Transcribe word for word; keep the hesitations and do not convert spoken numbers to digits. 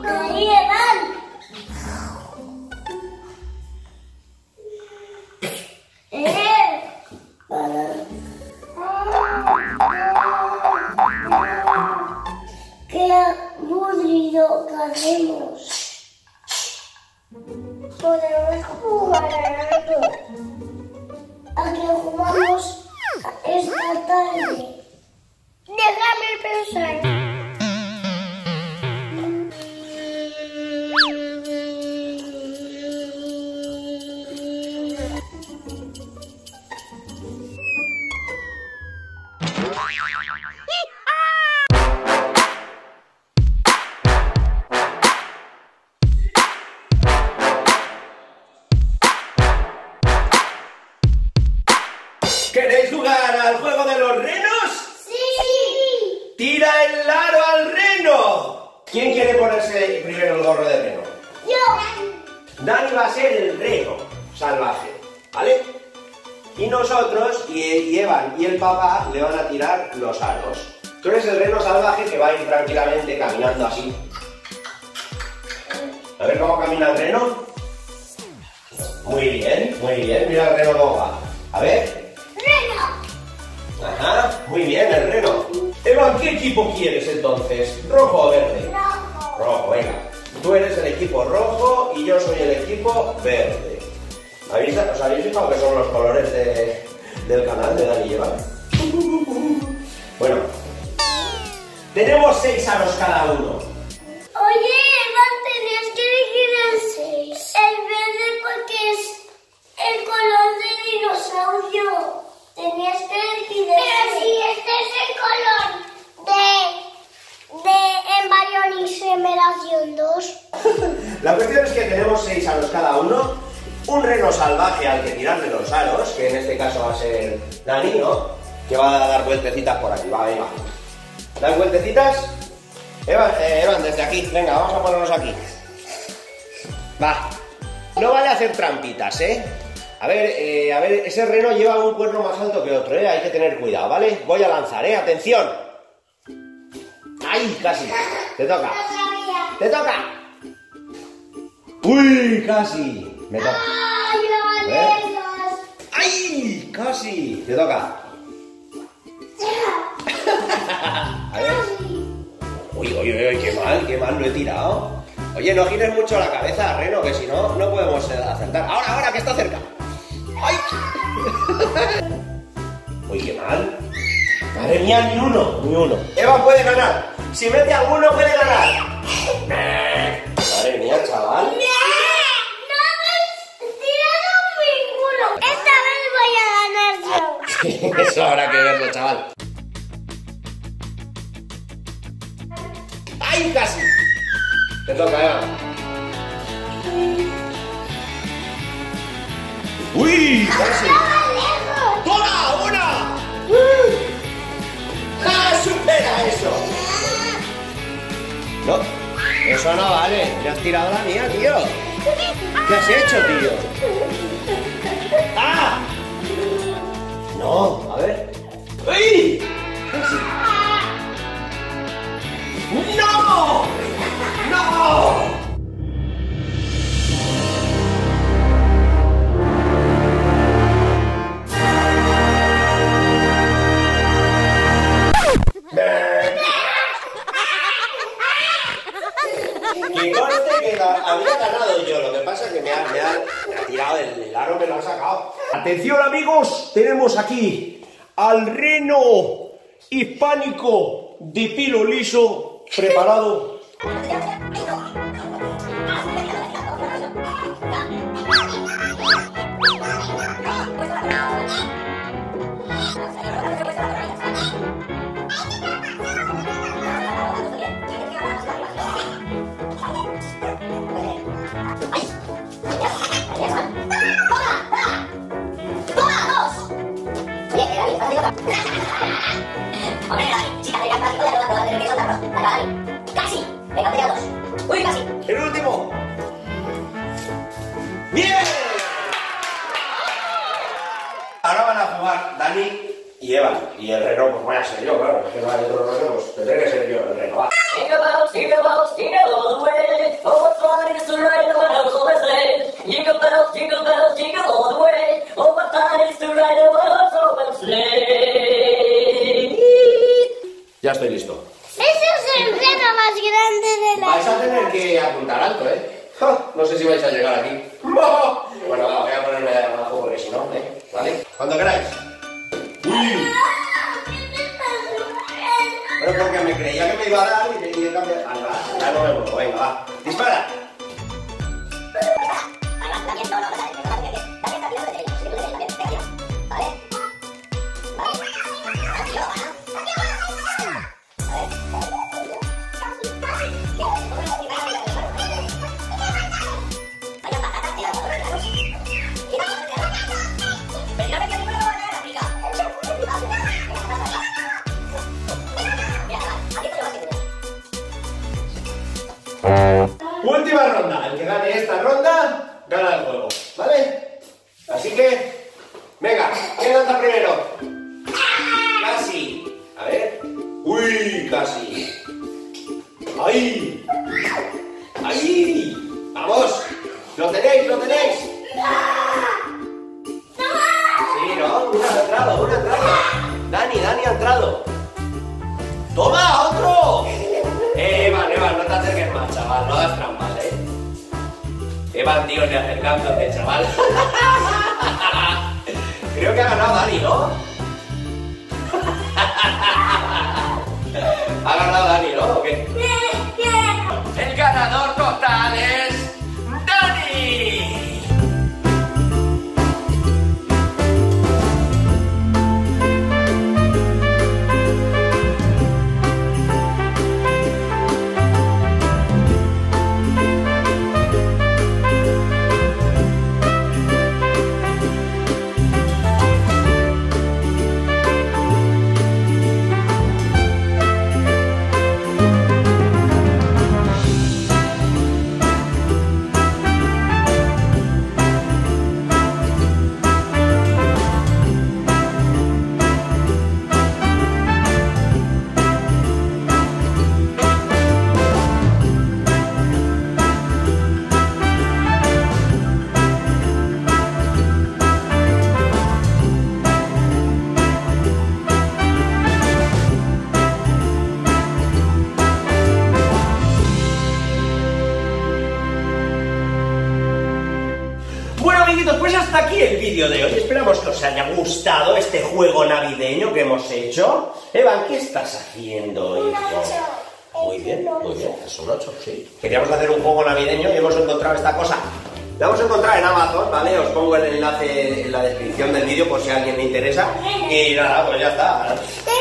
Ahí van. Eh. Qué aburrido que hacemos. Podemos jugar a rato. ¿A qué jugamos esta tarde? Déjame pensar. ¿Queréis jugar al juego de los renos? ¡Sí! ¡Tira el aro al reno! ¿Quién quiere ponerse primero el gorro de reno? ¡Yo! Dani va a ser el reno salvaje, ¿vale? Y nosotros, y, y Evan y el papá, le van a tirar los aros. Tú eres el reno salvaje que va a ir tranquilamente caminando así. A ver cómo camina el reno. Muy bien, muy bien. Mira el reno cómo va. A ver. Ajá, muy bien, el reno. Evan, ¿qué equipo quieres entonces? ¿Rojo o verde? Rojo. Rojo, venga. Tú eres el equipo rojo y yo soy el equipo verde. ¿Habéis, ¿Os habéis fijado que son los colores de, del canal de Dani y Evan? Bueno, tenemos seis aros cada uno. Oye, Evan, tenías que elegir el seis. El verde porque es el color de dinosaurio. Tenías que elegir el Pero si este es el color de, de Embryonic Generación dos. La cuestión es que tenemos seis aros cada uno. Un reno salvaje al que tirarle los aros, que en este caso va a ser Dani, ¿no? Que va a dar vueltecitas por aquí. Va, venga. ¿Das vueltecitas? Evan, eh, Evan, desde aquí. Venga, vamos a ponernos aquí. Va. No vale hacer trampitas, ¿eh? A ver, eh, a ver, ese reno lleva un cuerno más alto que otro, ¿eh? Hay que tener cuidado, ¿vale? Voy a lanzar, ¿eh? ¡Atención! ¡Ay, casi! ¡Te toca! ¡Te toca! ¡Uy, casi! Me toca. ¡Ay, ¿Eh? no! ¡Ay, casi! Te toca. A ver. Uy, uy, uy, qué mal, qué mal lo he tirado. Oye, no gires mucho la cabeza, reno, que si no, no podemos acertar. Ahora, ahora, que está cerca. ¡Ay! Uy, qué mal. Madre mía, ni uno, ni uno. Eva puede ganar. Si mete alguno, puede ganar. Madre mía, chaval. ¡No! ¡No me tirado ninguno! Esta vez voy a ganar yo. Eso habrá que verlo, chaval. ¡Ay, casi! Te toca, Eva. ¡Uy! ¡Casi! ¡Toma! ¡Una! ¡Ah! ¡Supera eso! No, eso no vale. Le has tirado la mía, tío. ¿Qué has hecho, tío? ¡Ah! No, a ver. ¡Uy! Casi. ¡No! ¡No! Que conste que la, había ganado yo, lo que pasa es que me ha, me ha, me ha tirado el, el aro, me lo ha sacado. Atención, amigos, tenemos aquí al reno hispánico de pelo liso preparado. ¡Casi! ¡Venga, tira dos! ¡Uy, casi! ¡El último! ¡Bien! Ahora van a jugar Dani y Evan. Y el reno, pues voy a ser yo, claro. Es que no hay otro reno, pues tendré que ser yo el reno. Va. Think about, think about, think about the way. más grande de la Vais a tener que apuntar alto, ¿eh? Ja, no sé si vais a llegar aquí. Bueno, va, voy a ponerme de abajo porque si no, ¿eh? ¿Vale? Cuando queráis. ¡Uy! Bueno, porque me creía que me iba a dar y me iba a cambiar. Ah, va, ya no me muevo, venga, va. ¡Dispara! Última ronda. El que gane esta ronda, gana el juego, ¿vale? Así que, venga, ¿quién lanza primero? Casi. A ver. Uy, casi. ¡Ay! ¡Ay! ¡Vamos! ¡Lo tenéis, lo tenéis! Sí, ¿no? Una ha entrado, una ha entrado. Dani, Dani ha entrado. ¡Toma, otro! Eh, Evan, Evan, no te acerques más, chaval, no hagas trampas, ¿eh? Evan, tío, ni acercándote, chaval. Creo que ha ganado Dani, ¿no? Ha ganado Dani, ¿no? ¿O qué? El ganador total es Dani. Pues hasta aquí el vídeo de hoy. Esperamos que os haya gustado este juego navideño que hemos hecho. Evan, ¿qué estás haciendo, hijo? Muy bien, muy bien, es un ocho, sí. Queríamos hacer un juego navideño y hemos encontrado esta cosa. La vamos a encontrar en Amazon, ¿vale? Os pongo el enlace en la descripción del vídeo por si a alguien le interesa. Y nada, pues ya está.